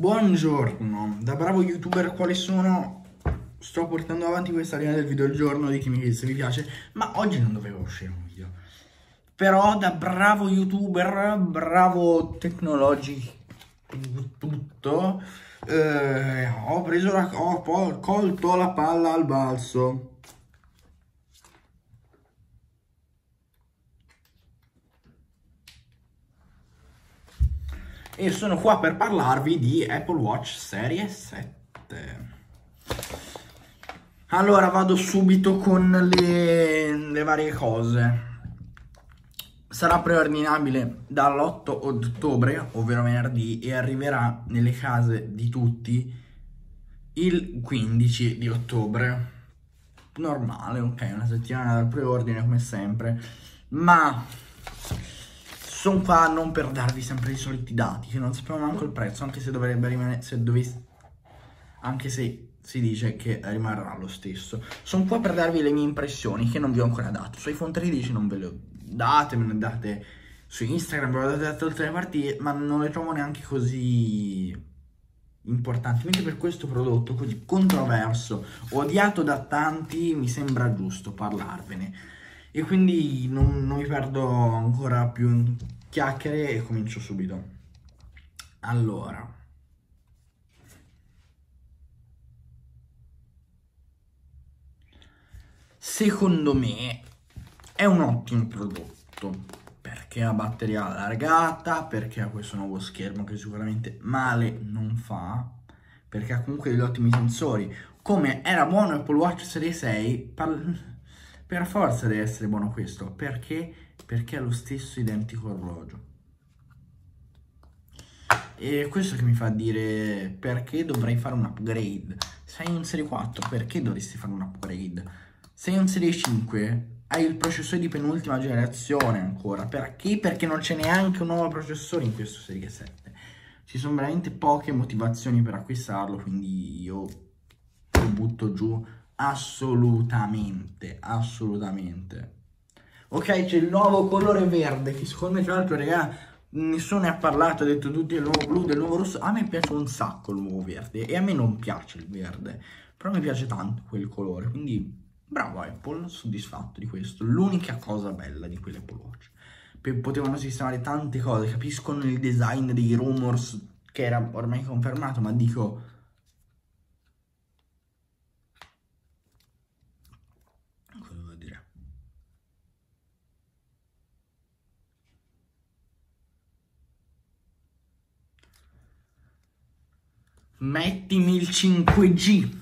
Buongiorno, da bravo youtuber quale sono, sto portando avanti questa linea del video del giorno, ditemi se vi piace, ma oggi non doveva uscire un video. Però da bravo youtuber, bravo tecnologico, tutto, ho colto la palla al balzo. E sono qua per parlarvi di Apple Watch Serie 7. Allora vado subito con le varie cose. Sarà preordinabile dall'8 ottobre, ovvero venerdì, e arriverà nelle case di tutti il 15 di ottobre. Normale, ok, una settimana dal preordine come sempre, ma sono qua non per darvi sempre i soliti dati, che non sappiamo manco il prezzo, anche se dovrebbe rimanere, anche se si dice che rimarrà lo stesso. Sono qua per darvi le mie impressioni, che non vi ho ancora dato. Su iPhone 13 non ve le ho date, me ne date su Instagram, ve le ho date tutte le partite, ma non le trovo neanche così importanti. Mentre per questo prodotto così controverso, odiato da tanti, mi sembra giusto parlarvene. E quindi non mi perdo ancora più in chiacchiere e comincio subito. Allora, secondo me è un ottimo prodotto, perché ha batteria allargata, perché ha questo nuovo schermo che sicuramente male non fa, perché ha comunque degli ottimi sensori. Come era buono Apple Watch Serie 6, per forza deve essere buono questo. Perché? Perché è lo stesso identico orologio. E questo che mi fa dire perché dovrei fare un upgrade. Sei un Serie 4, perché dovresti fare un upgrade? Sei un Serie 5, hai il processore di penultima generazione ancora. Perché? Perché non c'è neanche un nuovo processore in questo Serie 7. Ci sono veramente poche motivazioni per acquistarlo, quindi io lo butto giù assolutamente. Ok, c'è il nuovo colore verde, che secondo me, tra l'altro, raga, nessuno ne ha parlato, ha detto tutti del nuovo blu, del nuovo rosso. A me piace un sacco il nuovo verde, e a me non piace il verde, però mi piace tanto quel colore, quindi bravo Apple, soddisfatto di questo. L'unica cosa bella di quell'Apple Watch, potevano sistemare tante cose, capisco il design dei rumors, che era ormai confermato, ma dico, cosa devo dire? Mettimi il 5G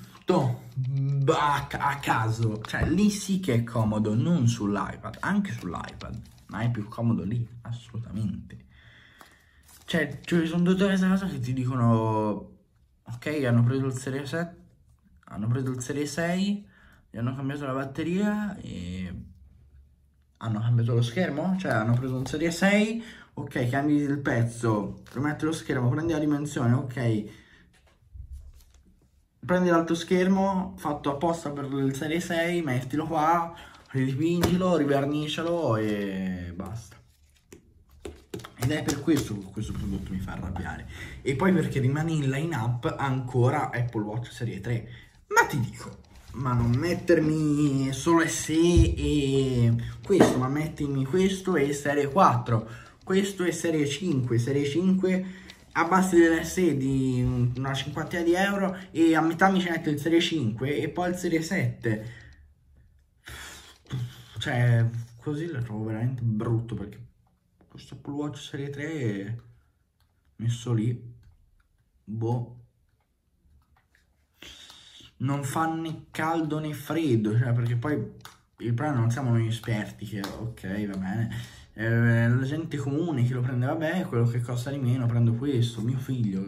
a caso, cioè lì sì che è comodo, non sull'iPad, anche sull'iPad, ma è più comodo lì, assolutamente. Cioè, ci sono tutte queste cose che ti dicono, ok, hanno preso il Serie 7, hanno preso il Serie 6, gli hanno cambiato la batteria e hanno cambiato lo schermo, cioè hanno preso un Serie 6, ok, cambi il pezzo, rimetti lo schermo, prendi la dimensione, ok, prendi l'altro schermo fatto apposta per il Serie 6, mettilo qua, ridipingilo, rivernicialo e basta. Ed è per questo che questo prodotto mi fa arrabbiare. E poi perché rimane in line-up ancora Apple Watch Serie 3. Ma ti dico, ma non mettermi solo SE e questo, ma mettimi questo e Serie 4, questo e Serie 5, Serie 5 abbassi dell'SE di una cinquantina di euro e a metà mi ci mette il Serie 5 e poi il Serie 7. Cioè, così lo trovo veramente brutto, perché questo Apple Watch Serie 3 è messo lì, boh, non fa né caldo né freddo, cioè, perché poi il problema non siamo noi esperti, che ok, va bene, la gente comune che lo prende, vabbè, quello che costa di meno, prendo questo, mio figlio,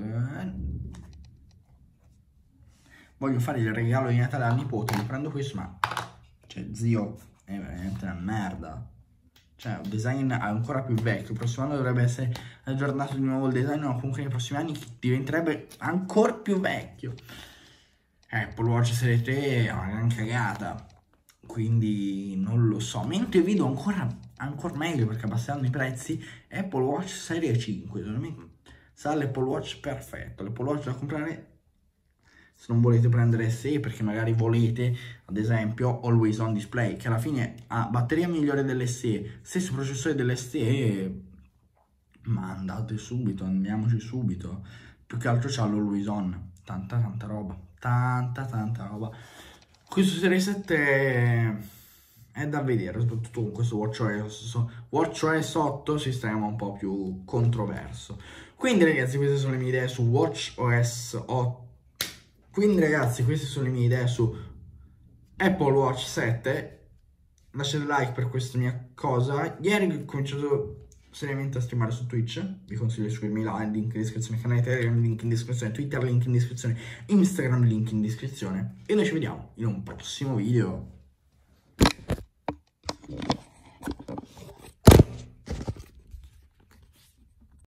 voglio fare il regalo di Natale al nipote, mi prendo questo, ma, cioè, zio, è veramente una merda. Cioè, un design ancora più vecchio. Il prossimo anno dovrebbe essere aggiornato di nuovo il design, ma comunque nei prossimi anni diventerebbe ancora più vecchio. Apple Watch Serie 3 è una gran cagata, quindi non lo so. Mentre vedo ancora meglio, perché abbassando i prezzi, Apple Watch Serie 5. Secondo me Sarà l'Apple Watch perfetto, l'Apple Watch da comprare se non volete prendere SE, perché magari volete, ad esempio, Always On Display, che alla fine ha batteria migliore dell'SE, stesso processore dell'SE, ma andate subito, andiamoci subito. Più che altro c'ha l'Always On, tanta roba, tanta roba. Questo Serie 7 è da vedere, soprattutto con questo WatchOS 8 sistema un po' più controverso. Quindi ragazzi, queste sono le mie idee su WatchOS 8. Quindi ragazzi, queste sono le mie idee su Apple Watch 7. Lasciate like per questa mia cosa. Ieri ho cominciato seriamente a streamare su Twitch. Vi consiglio di seguirmi là, link in descrizione, canale Telegram, link in descrizione, Twitter, link in descrizione, Instagram, link in descrizione. E noi ci vediamo in un prossimo video.